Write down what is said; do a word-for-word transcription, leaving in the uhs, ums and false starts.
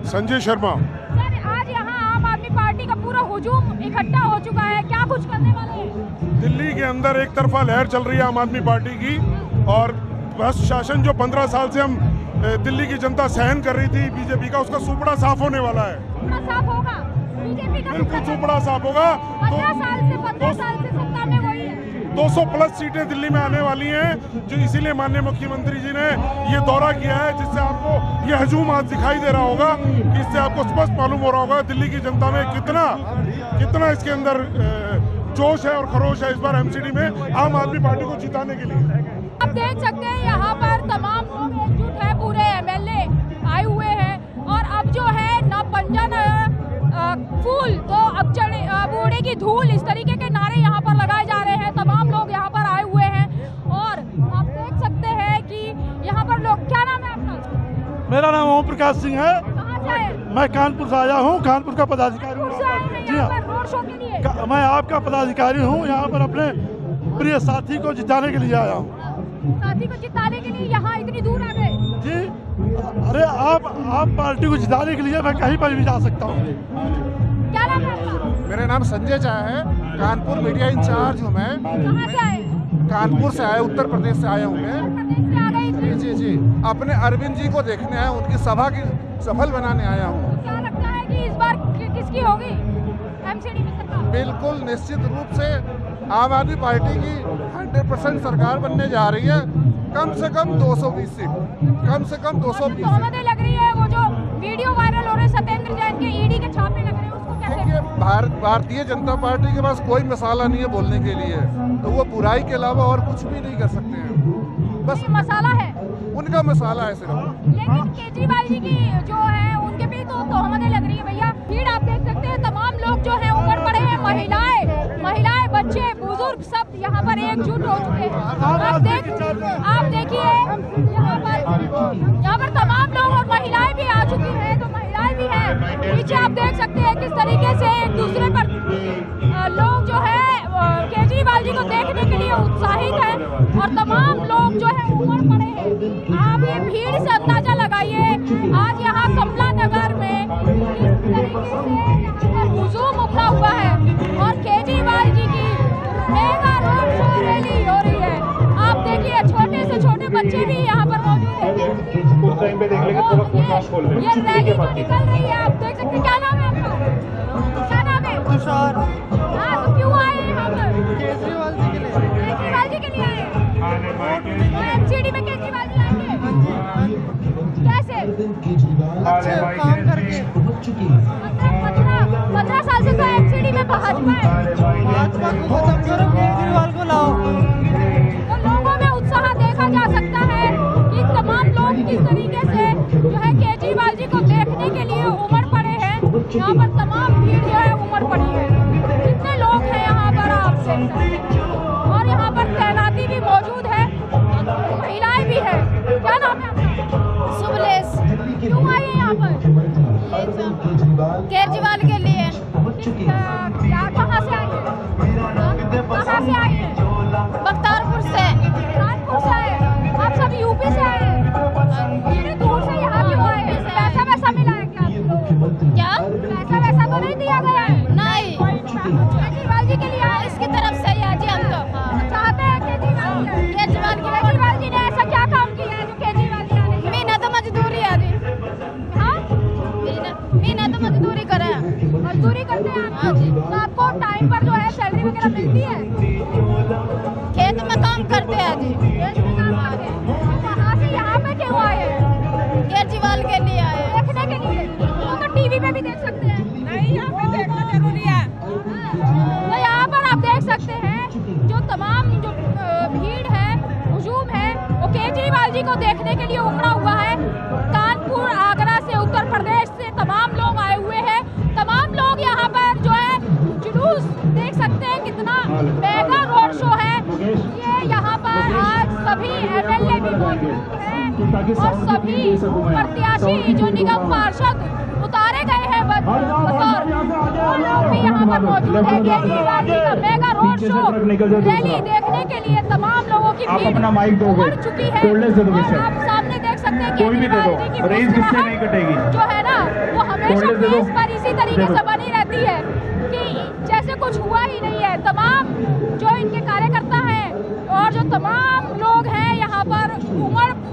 Sanjay Sharma. Sir, आज यहाँ आम आदमी पार्टी का पूरा हुजूम इकट्ठा हो चुका है, क्या कुछ करने वाले हैं? दिल्ली के अंदर एक तरफा लहर चल रही है आम आदमी पार्टी की, और भ्रष्ट शासन जो पंद्रह साल से हम दिल्ली की जनता सहन कर रही थी बीजेपी का, उसका सुपड़ा साफ होने वाला है। सुपड़ा साफ होगा बीजेपी का? बिल्कुल सुपड़ा साफ होगा। पंद्रह साल से पंद्रह साल से सत्ता में वही है। दो सौ प्लस सीटें दिल्ली में आने वाली हैं, जो इसीलिए माननीय मुख्यमंत्री जी ने ये दौरा किया है, जिससे आपको ये हजूम आज दिखाई दे रहा होगा। इससे आपको स्पष्ट मालूम हो रहा होगा दिल्ली की जनता में कितना कितना इसके अंदर जोश है और खरोश है इस बार एमसीडी में आम आदमी पार्टी को जिताने के लिए। आप देख सकते हैं यहाँ पर तमाम लोग एकजुट है, पूरे एमएलए आए हुए हैं, और अब जो है न पंजा न फूल तो अब चढ़े बूढ़े की धूल, इस तरीके के नारे यहाँ पर लगाए जा रहे हैं। तमाम लोग यहाँ पर आए हुए हैं और आप देख सकते हैं कि यहाँ पर लोग, क्या नाम है आपका? मेरा नाम ओम प्रकाश सिंह है। कहाँ से आए? मैं कानपुर से आया हूँ, कानपुर का पदाधिकारी हूँ। जी हाँ, रोड शो के लिए मैं आपका पदाधिकारी हूँ, यहाँ पर अपने प्रिय साथी को जिताने के लिए आया हूँ। साथी को जिताने के लिए यहाँ इतनी दूर आ गए? जी, अरे आप आप पार्टी को जिताने के लिए मैं कहीं पर भी जा सकता हूँ। क्या नाम है आपका? मेरा नाम संजय झा है, कानपुर मीडिया इंचार्ज हूँ मैं। कहाँ से आए? कानपुर से आया, उत्तर प्रदेश से आया हूँ मैं। प्रदेश से आ गए? जी जी जी अपने अरविंद जी को देखने आया, उनकी सभा की सफल बनाने आया हूँ। क्या लगता है कि इस बार कि, किसकी होगी एमसीडी में सरकार? बिल्कुल निश्चित रूप से आम आदमी पार्टी की सौ परसेंट सरकार बनने जा रही है। कम से कम दो सौ बीस सीट, कम से कम दो सौ बीस तोहमतें लग रही है, वो जो वीडियो वायरल हो रहे हैं सत्येंद्र जैन के, ईडी के छापे लग रहे हैं, उसको कैसे? देखिए, भारत भारतीय जनता पार्टी के पास कोई मसाला नहीं है बोलने के लिए, तो वो बुराई के अलावा और कुछ भी नहीं कर सकते हैं। बस मसाला है, उनका मसाला है सिर्फ। लेकिन केजरीवाल जी की जो है उनके भी तो तोहमतें लग रही है भैया। भीड़ आप देख सकते हैं, तमाम लोग जो है उमड़ पड़े हैं, महिलाएं महिलाएं बच्चे बुजुर्ग सब यहाँ पर एकजुट हो चुके हैं। आप देख आप देखिए यहाँ पर यहाँ पर तमाम लोग और महिलाएं भी आ चुकी हैं, तो महिलाएं भी हैं नीचे। आप देख सकते हैं किस तरीके से एक दूसरे पर लोग जो है केजरीवाल जी को देखने के लिए उत्साहित है, और तमाम लोग जो है उमड़ पड़े हैं। आप ये भीड़ से अंदाजा लगाइए आज यहाँ कमला नगर में किस तरीके से यहाँ पर हुजूम उठा हुआ है, और केजरीवाल जी की मेगा रोड शो रैली हो रही है। आप देखिए छोटे से छोटे बच्चे भी यहाँ पर मौजूद हैं। ये रैली जो निकल रही है, आप देख सकते हैं। क्या नाम है आपका? क्या नाम है? तुषार। हाँ, तो क्यों आए हैं यहाँ पर? केजरीवाल जी के लिए। केजरीवाल जी के लिए आए हैं। तो एमसीडी में केजरीवाल जी आएंगे कैसे? अच्छे काम करके। पंद्रह साल से तो एमसीडी में भाजपा है। भाजपा को खत्म करो, केजरीवाल को लाओ। तो लोगों में उत्साह देखा जा सकता है कि तमाम लोग किस तरीके से जो है केजरीवाल जी को देखने के लिए उमड़ पड़े हैं। यहाँ पर तमाम भीड़ जो है उमड़ पड़ी है। कितने लोग हैं यहाँ पर आप देख सकते हैं, और यहाँ पर तैनाती भी मौजूद है, महिलाएं भी है। क्या नाम है आपका? सुबलेश। क्यों आए हैं यहाँ पर? केजरीवाल के लिए। क्या कहाँ से आए हैं? कहाँ से आए हैं? बख्तारपुर से। कानपुर से आए? आप सब यूपी से आए हैं? इतनी दूर से यहाँ क्यों आए हैं? पैसा वैसा मिला है क्या? क्या पैसा वैसा तो नहीं दिया गया है? नहीं। केजरीवाल जी के लिए आए? इसकी तरफ से जी हम तो चाहते हैं केजरीवाल केजरीवाल केजरीवाल जी ने ऐसा क्या काम किया है जो केजरीवाल जी आने? मीना तो मजदूरी है जी। हाँ, मीना तो मजदूरी करे, मजदूरी करते हैं आप? हाँ जी। तो आपको टाइम पर जो है सैलरी वगैरह मिलती है? खेत में काम करते हैं जी। खेत में काम करते हैं। कहाँ से यहाँ पे क्यों आए हैं? केजरीवाल के लिए आए, देखने के लिए। वो तो टीवी पे भी देख सकते हैं। नहीं, यहाँ पे देखना जरूरी है। तो यहाँ पर आप देख सकते हैं जो तमाम जो भीड़ है, हुजूम है, वो केजरीवाल जी को देखने के लिए उमड़ा हुआ है। कानपुर, आगरा से, उत्तर प्रदेश से तमाम लोग आए हुए हैं। तमाम लोग यहाँ पर जो है जुलूस देख सकते हैं, कितना मेगा रोड शो है ये। यहाँ पर आज सभी एमएलए भी मौजूद हैं और सभी प्रत्याशी जो निगम पार्षद उतारे गए हैं बतौर, वो लोग भी यहाँ पर मौजूद है। केजरीवाल जी का मेगा रोड शो रैली देखने के लिए तमाम लोगों की भीड़ उमड़ चुकी है, और आप सामने देख सकते हैं केजरीवाल जी की मुस्कुराहट जो है ना, वो हमेशा केस पर इसी तरीके से बनी रहती है कि जैसे कुछ हुआ ही नहीं है। तमाम जो इनके कार्यकर्ता हैं और जो तमाम लोग हैं यहाँ पर उमड़